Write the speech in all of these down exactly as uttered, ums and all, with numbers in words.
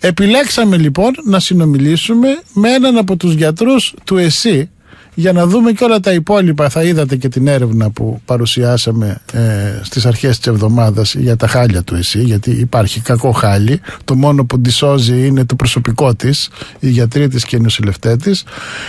Επιλέξαμε λοιπόν να συνομιλήσουμε με έναν από τους γιατρούς του ΕΣΥ για να δούμε και όλα τα υπόλοιπα. Θα είδατε και την έρευνα που παρουσιάσαμε ε, στις αρχές της εβδομάδας για τα χάλια του ΕΣΥ, γιατί υπάρχει κακό χάλι. Το μόνο που τη σώζει είναι το προσωπικό της, οι γιατροί της και οι νοσηλευτές της.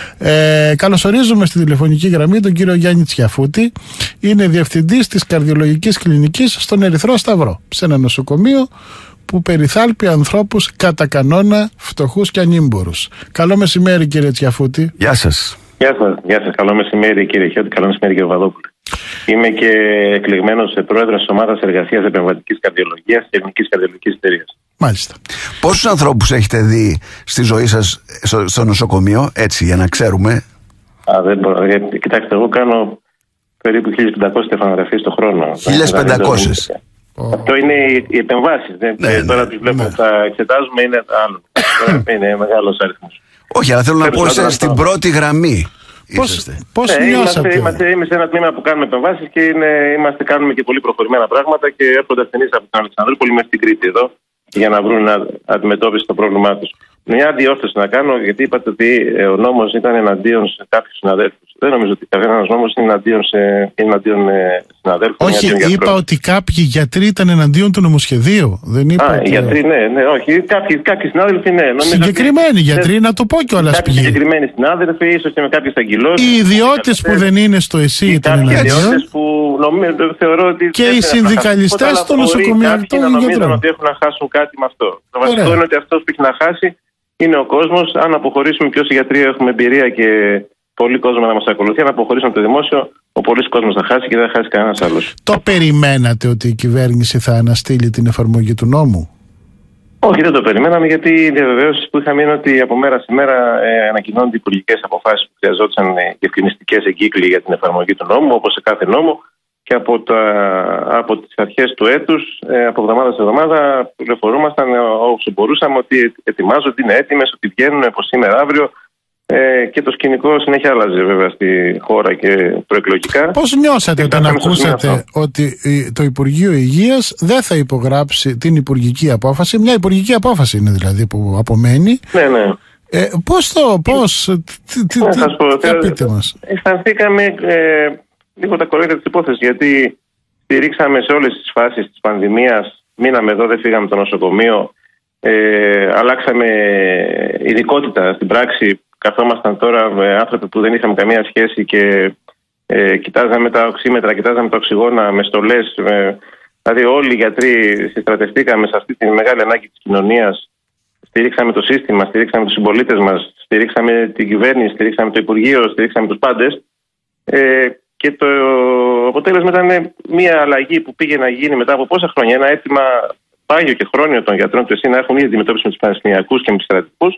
Ε, καλωσορίζουμε στη τηλεφωνική γραμμή τον κύριο Γιάννη Τσιαφούτη. Είναι διευθυντής της καρδιολογικής κλινικής στον Ερυθρό Σταυρό, σε ένα νοσοκομείο που περιθάλπει ανθρώπους κατά κανόνα φτωχούς και ανήμπορους. Καλό μεσημέρι, κύριε Τσιαφούτη. Γεια σας. Γεια σας, γεια σας. Καλό μεσημέρι, κύριε Χιώτη. Καλό μεσημέρι, κύριε Βαδόπουλε. Είμαι και εκλεγμένος πρόεδρος της Ομάδας Εργασίας Επεμβατικής Καρδιολογίας της Ελληνικής Καρδιολογικής Εταιρείας. Μάλιστα. Πόσους ανθρώπους έχετε δει στη ζωή σας στο, στο νοσοκομείο, έτσι, για να ξέρουμε? Α, δεν μπορώ. Κοιτάξτε, εγώ κάνω περίπου χίλιες πεντακόσιες στεφανογραφίες το χρόνο. χίλιες πεντακόσιες. Oh. Αυτό είναι οι επεμβάσεις. Ναι, τώρα ναι, τις βλέπουμε, ναι. τα εξετάζουμε, είναι άλλο. Είναι μεγάλος αριθμός. Όχι, αλλά θέλω να πω, είστε στην πρώτη γραμμή. Πώς, πώς ναι, νιώσατε? Είμαστε, είμαστε, είμαστε σε ένα τμήμα που κάνουμε επεμβάσεις και είναι, είμαστε, κάνουμε και πολύ προχωρημένα πράγματα και έρχονται ασθενείς από την Αλεξανδρούπολη μέχρι στην Κρήτη εδώ για να βρουν αντιμετώπιση στο πρόβλημά τους. Μια διόρθωση να κάνω, γιατί είπατε ότι ο νόμος ήταν εναντίον σε κάποιους συναδέλφους. Δεν νομίζω ότι κανένας νόμος είναι εναντίον, σε, εναντίον ε, συναδέλφων. Όχι, εναντίον είπα γιατρών. Ότι κάποιοι γιατροί ήταν εναντίον του νομοσχεδίου. Δεν είπα. Α, ότι... γιατροί, ναι, ναι, όχι. Κάποιοι, κάποιοι συνάδελφοι, ναι. Συγκεκριμένοι ότι... γιατροί, να το πω κιόλας. Κάποιοι συγκεκριμένοι συνάδελφοι, ίσως και με κάποιες αγγυλώσεις. Οι ιδιώτες που δεν είναι στο ΕΣΥ ήταν εναντίον. Που νομίζω, θεωρώ ότι. Και οι συνδικαλιστές των νοσοκομιακών γιατρών. Νομίζουν ότι έχουν να χάσουν κάτι με αυτό. Το βασικό είναι ότι αυτός που έχει να χάσει είναι ο κόσμος. Αν αποχωρήσουμε, και όσοι γιατροί έχουμε εμπειρία και πολύ κόσμο να μας ακολουθεί, αν αποχωρήσουμε από το δημόσιο, ο πολλής κόσμος θα χάσει και δεν θα χάσει κανένας άλλος. Το περιμένατε ότι η κυβέρνηση θα αναστείλει την εφαρμογή του νόμου? Όχι, δεν το περιμέναμε, γιατί οι διαβεβαίωσεις που είχαμε είναι ότι από μέρα σε μέρα ε, ανακοινώνονται υπουργικές αποφάσεις που χρειαζόταν ε, διευκρινιστικές εγκύκλοι για την εφαρμογή του νόμου, όπως σε κάθε νόμο. Και από, τα, από τις αρχές του έτους, ε, από εβδομάδα σε εβδομάδα, πληροφορούμασταν ε, όσο μπορούσαμε ότι ετοιμάζονται, είναι έτοιμες, ότι βγαίνουν από σήμερα αύριο. Ε, και το σκηνικό συνέχεια άλλαζε βέβαια στη χώρα και προεκλογικά. Πώς νιώσατε όταν ακούσατε ότι το Υπουργείο Υγείας δεν θα υπογράψει την υπουργική απόφαση? Μια υπουργική απόφαση είναι δηλαδή που απομένει. Ναι, ναι. Ε, πώς το, πώς, τι, τι, ναι, τι, σας πω, τι πείτε μας? Αισθανθήκαμε ε, λίγο τα κοροϊδία της υπόθεσης, γιατί στηρίξαμε σε όλες τις φάσεις της πανδημίας, μείναμε εδώ, δεν φύγαμε το νοσοκομείο, ε, αλλάξαμε ειδικότητα στην πράξη. Καθόμασταν τώρα με άνθρωποι που δεν είχαμε καμία σχέση και ε, κοιτάζαμε τα οξύμετρα, κοιτάζαμε τα οξυγόνα με στολές. Με, δηλαδή όλοι οι γιατροί συστρατευτήκαμε σε αυτή τη μεγάλη ανάγκη της κοινωνίας. Στηρίξαμε το σύστημα, στηρίξαμε τους συμπολίτες μας, στηρίξαμε την κυβέρνηση, στηρίξαμε το Υπουργείο, στηρίξαμε τους πάντες. Ε, και το αποτέλεσμα ήταν μια αλλαγή που πήγε να γίνει μετά από πόσα χρόνια. Ένα αίτημα πάγιο και χρόνιο των γιατρών του ΕΣΥ να έχουν ήδη αντιμετώπιση με τους πανεπιστημιακούς και με τους στρατιωτικούς.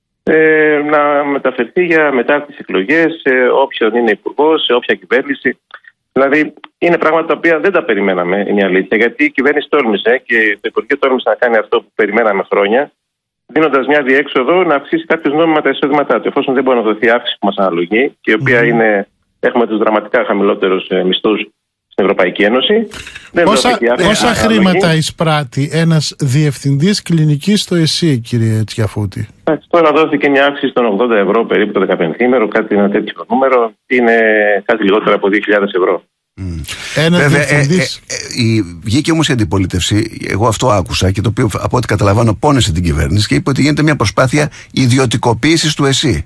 Ε, να μεταφερθεί για μετά τις εκλογές σε όποιον είναι υπουργός, σε όποια κυβέρνηση. Δηλαδή είναι πράγματα τα οποία δεν τα περιμέναμε, είναι η αλήθεια, γιατί η κυβέρνηση τόλμησε και το Υπουργείο τόλμησε να κάνει αυτό που περιμέναμε χρόνια, δίνοντας μια διέξοδο να αυξήσει κάποιους νόμιμα τα εισόδηματά του, εφόσον δεν μπορεί να δοθεί αύξηση που μας αναλογεί, και η οποία mm. είναι, έχουμε τους δραματικά χαμηλότερους ε, μισθούς στην Ευρωπαϊκή Ένωση. Δεν πόσα πόσα χρήματα εισπράττει ένας διευθυντής κλινικής στο ΕΣΥ, κύριε Τσιαφούτη? Τώρα δόθηκε μια αύξηση των ογδόντα ευρώ περίπου το δεκαπενθήμερο, κάτι ένα τέτοιο νούμερο, είναι κάτι λιγότερο από δύο χιλιάδες ευρώ. Mm. Ένας Βέβαια, διευθυντής... ε, ε, ε, η, βγήκε όμως η αντιπολίτευση, εγώ αυτό άκουσα και το οποίο από ό,τι καταλαβαίνω πόνεσε την κυβέρνηση και είπε ότι γίνεται μια προσπάθεια ιδιωτικοποίησης του ΕΣΥ.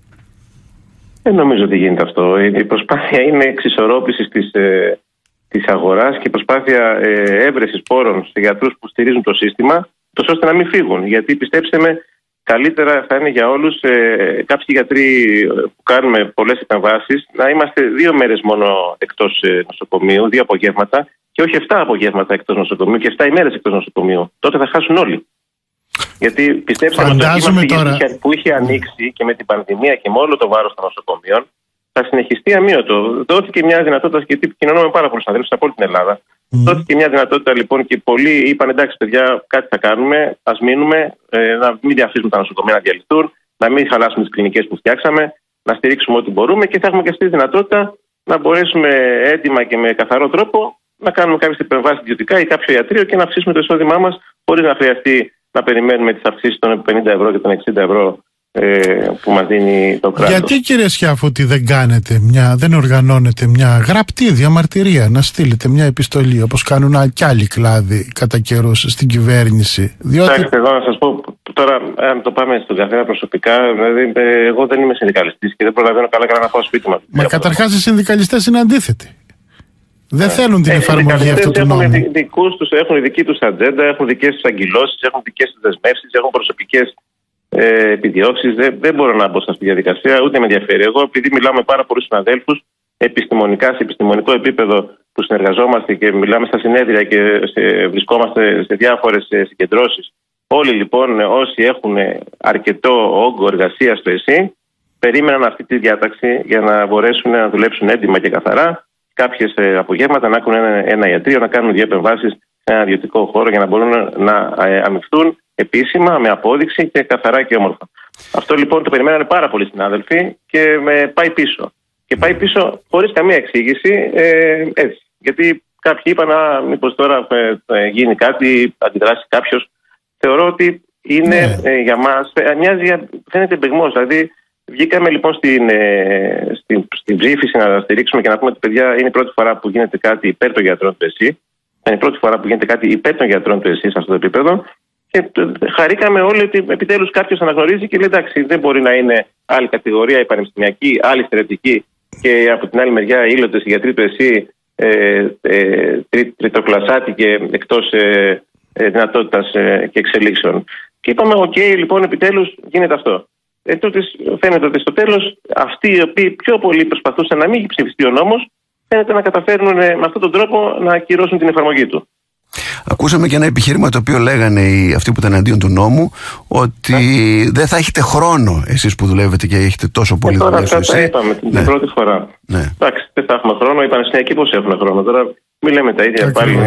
Δεν νομίζω ότι γίνεται αυτό. Η προσπάθεια είναι εξισορρόπησης της, ε, της αγοράς και προσπάθεια ε, έβρεσης πόρων σε γιατρούς που στηρίζουν το σύστημα, τόσο ώστε να μην φύγουν. Γιατί πιστέψτε με, καλύτερα θα είναι για όλους ε, κάποιοι γιατροί που κάνουμε πολλές επεμβάσεις να είμαστε δύο μέρες μόνο εκτός ε, νοσοκομείου, δύο απογεύματα, και όχι εφτά απογεύματα εκτός νοσοκομείου και εφτά ημέρες εκτός νοσοκομείου. Τότε θα χάσουν όλοι. Γιατί πιστέψτε με, το κύμα τώρα... που είχε ανοίξει και με την πανδημία και με όλο το βάρος των νοσοκομείων θα συνεχιστεί αμύωτο. Δόθηκε μια δυνατότητα, γιατί επικοινωνώ με πάρα πολλούς συναδέλφους από όλη την Ελλάδα. Mm. Δόθηκε μια δυνατότητα λοιπόν και πολλοί είπαν: εντάξει, παιδιά, κάτι θα κάνουμε. Ας μείνουμε, ε, να μην διαφύσουμε τα νοσοκομεία να διαλυθούν, να μην χαλάσουμε τις κλινικές που φτιάξαμε, να στηρίξουμε ό,τι μπορούμε και θα έχουμε και αυτή τη δυνατότητα να μπορέσουμε έντιμα και με καθαρό τρόπο να κάνουμε κάποιες επεμβάσεις ιδιωτικά ή κάποιο ιατρείο και να αυξήσουμε το εισόδημά μας χωρίς να χρειαστεί να περιμένουμε τις αυξήσεις των πενήντα ευρώ και των εξήντα ευρώ ε, που μας δίνει το κράτος. Γιατί, κύριε Σιάφωτη, δεν κάνετε μια, δεν οργανώνετε μια γραπτή διαμαρτυρία, να στείλετε μια επιστολή όπως κάνουν κι άλλοι κλάδοι κατά καιρούς στην κυβέρνηση? Διότι... Κοιτάξτε, εδώ να σας πω, τώρα αν το πάμε στον καθένα προσωπικά, δηλαδή εγώ δεν είμαι συνδικαλιστής και δεν προλαβαίνω καλά καλά να πάω σπίτι μας. Μα καταρχάς οι συνδικαλιστές είναι αντίθετοι. Δεν θέλουν την ε, εφαρμογή αυτού του νόμου. Έχουν, δικούς τους, έχουν δική τους ατζέντα, έχουν δικές τους αγκυλώσεις, έχουν δικές τους δεσμεύσεις, έχουν προσωπικές ε, επιδιώξεις. Δεν, δεν μπορώ να μπω σε αυτή τη διαδικασία, ούτε με ενδιαφέρει. Εγώ, επειδή μιλάω με πάρα πολλούς συναδέλφους επιστημονικά, σε επιστημονικό επίπεδο που συνεργαζόμαστε και μιλάμε στα συνέδρια και σε, βρισκόμαστε σε διάφορες συγκεντρώσεις. Όλοι λοιπόν, όσοι έχουν αρκετό όγκο εργασία στο ΕΣΥ, περίμεναν αυτή τη διάταξη για να μπορέσουν να δουλέψουν έντιμα και καθαρά. Κάποιες ε, απογεύματα να έχουν ένα, ένα ιατρείο, να κάνουν δύο επεμβάσεις σε ένα ιδιωτικό χώρο για να μπορούν να ε, αμοιφθούν επίσημα, με απόδειξη και καθαρά και όμορφα. Αυτό λοιπόν το περιμένανε πάρα πολλοί συνάδελφοι και με πάει πίσω. Και πάει πίσω χωρίς καμία εξήγηση, ε, έτσι. Γιατί κάποιοι είπαν, α, μήπως τώρα ε, γίνει κάτι, αντιδράσει κάποιος. Θεωρώ ότι είναι ναι. ε, για μας, ε, μοιάζει, φαίνεται εμπεγμός. Δηλαδή, βγήκαμε λοιπόν στην, ε, στην, στην ψήφιση να στηρίξουμε και να πούμε ότι παιδιά είναι η πρώτη φορά που γίνεται κάτι υπέρ των γιατρών του ΕΣΥ. Είναι η πρώτη φορά που γίνεται κάτι υπέρ των γιατρών του ΕΣΥ σε αυτό το επίπεδο. Και χαρήκαμε όλοι ότι επιτέλους κάποιος αναγνωρίζει και λέει εντάξει, δεν μπορεί να είναι άλλη κατηγορία, η πανεπιστημιακή, άλλη στερετική και από την άλλη μεριά οι ήλωτες οι γιατροί του ΕΣΥ ε, ε, τρι, τριτοκλασάτη και εκτός ε, ε, δυνατότητας ε, και εξελίξεων. Και είπαμε, οκ, okay, λοιπόν, επιτέλους γίνεται αυτό. Ε, τούτης, φαίνεται ότι στο τέλος αυτοί οι οποίοι πιο πολύ προσπαθούσαν να μην ψηφιστεί ο νόμος, φαίνεται να καταφέρνουν ε, με αυτόν τον τρόπο να ακυρώσουν την εφαρμογή του. Ακούσαμε και ένα επιχείρημα το οποίο λέγανε οι, αυτοί που ήταν αντίον του νόμου, ότι yeah. δεν θα έχετε χρόνο εσείς που δουλεύετε και έχετε τόσο πολύ δουλειά στο ΕΣΥ. Τώρα είπαμε την ναι. πρώτη φορά. Ναι. Εντάξει, δεν θα έχουμε χρόνο. Οι πανεπιστημιακοί πώς έχουν χρόνο. Τώρα μην λέμε τα ίδια πάλι.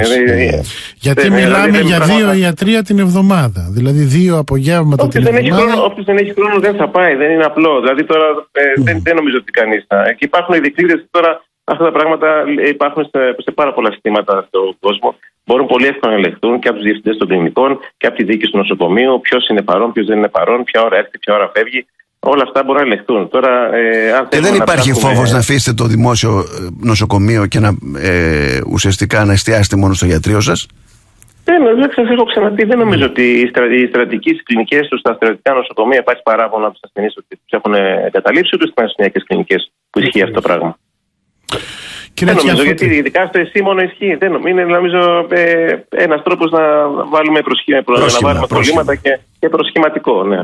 Γιατί δεν, μιλάμε δηλαδή, για δύο πράγματα. Ιατρία την εβδομάδα. Δηλαδή δύο απογεύματα την εβδομάδα. Όποιος δεν έχει χρόνο δεν θα πάει. Δεν είναι απλό. Δηλαδή τώρα ε, mm. δεν, δεν νομίζω ότι κανείς θα. Και υπάρχουν οι δικλείδες τώρα. Αυτά τα πράγματα υπάρχουν σε, σε πάρα πολλά συστήματα στον κόσμο. Μπορούν πολύ εύκολα να ελεγχθούν και από τους διευθυντές των κλινικών και από τη διοίκηση του νοσοκομείου. Ποιος είναι παρόν, ποιος δεν είναι παρόν, ποια ώρα έρχεται, ποια ώρα φεύγει. Όλα αυτά μπορούν να ελεγχθούν. Τώρα, ε, αν και δεν υπάρχει ψάχνουμε... φόβος να αφήσετε το δημόσιο νοσοκομείο και να ε, ουσιαστικά να εστιάσετε μόνο στο ιατρείο σας? Δεν, δεν σας έχω ξαναπεί. Δεν νομίζω ότι οι, στρα, οι στρατικοί στις κλινικές τους, στα στρατιωτικά νοσοκομεία υπάρχει παράπονο από τους ασθενείς ότι τους έχουν εγκαταλείψει, ούτε στις πανεπιστημιακές κλινικές που ισχύει αυτό το πράγμα. Κύριε δεν νομίζω, γιατί ειδικά στο ΕΣΥ μόνο ισχύει. Δεν νομίζω, είναι νομίζω ε, ένας τρόπος να βάλουμε προσχήμα, πρόσχημα, να βάλουμε προβλήματα και, και προσχηματικό. Ναι.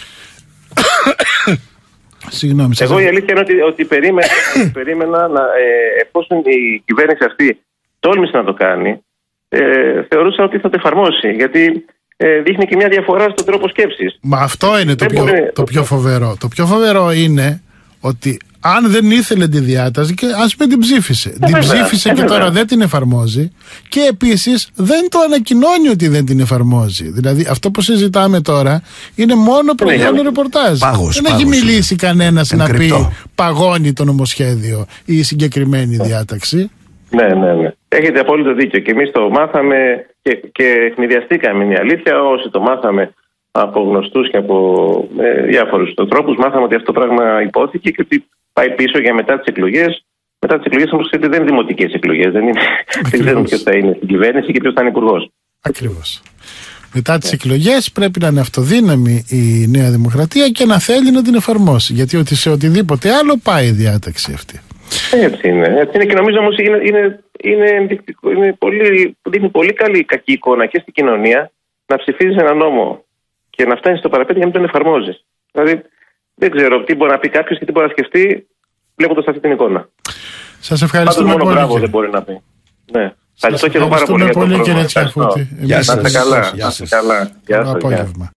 Συγγνώμη, εγώ η αλήθεια είναι ότι, ότι περίμενα, περίμενα να, ε, εφόσον η κυβέρνηση αυτή τόλμησε να το κάνει, ε, θεωρούσα ότι θα το εφαρμόσει. Γιατί ε, δείχνει και μια διαφορά στον τρόπο σκέψης. Μα αυτό είναι το πιο, μπορεί... το πιο φοβερό. Το πιο φοβερό είναι ότι αν δεν ήθελε τη διάταση, και ας μην την ψήφισε. Ε, την βέβαια, ψήφισε ε, και βέβαια. Τώρα δεν την εφαρμόζει. Και επίσης δεν το ανακοινώνει ότι δεν την εφαρμόζει. Δηλαδή αυτό που συζητάμε τώρα είναι μόνο προϊόν ρεπορτάζ. Πάγος, δεν πάγος, έχει μιλήσει είναι. κανένας είναι να κρυπτό. πει παγώνει το νομοσχέδιο ή η συγκεκριμένη διάταξη. Ναι, ναι, ναι. Έχετε απόλυτο δίκιο. Και εμείς το μάθαμε και, και εχνηδιαστήκαμε, είναι η αλήθεια. Όσοι το μάθαμε από γνωστούς και από ε, διάφορους τρόπους, μάθαμε ότι αυτό το πράγμα υπόθηκε και ότι πάει πίσω για μετά τις εκλογές. Μετά τις εκλογές όμως δεν είναι δημοτικές εκλογές. Δεν, είναι, δεν ξέρουμε ποιος θα είναι στην κυβέρνηση και ποιος θα είναι υπουργός. Ακριβώς. Μετά τις yeah. εκλογές πρέπει να είναι αυτοδύναμη η Νέα Δημοκρατία και να θέλει να την εφαρμόσει. Γιατί ότι σε οτιδήποτε άλλο πάει η διάταξη αυτή. Έτσι είναι. Έτσι είναι και νομίζω όμως είναι, είναι, είναι, είναι πολύ, δείχνει πολύ καλή κακή εικόνα και στην κοινωνία να ψηφίζεις ένα νόμο και να φτάνεις στο παραπέντε για να μην τον εφαρμόζεις. Δηλαδή δεν ξέρω τι μπορεί να πει κάποιος και τι μπορεί να σκεφτεί βλέποντας αυτή την εικόνα. Σας ευχαριστούμε Πάντως, πολύ. Μόνο μπράβο δεν μπορεί να πει. Ναι. Ευχαριστώ και εγώ πάρα πολύ. Ευχαριστούμε πολύ, κύριε Τσιαφούτη. Γεια σας. Να είστε καλά. Γεια σας.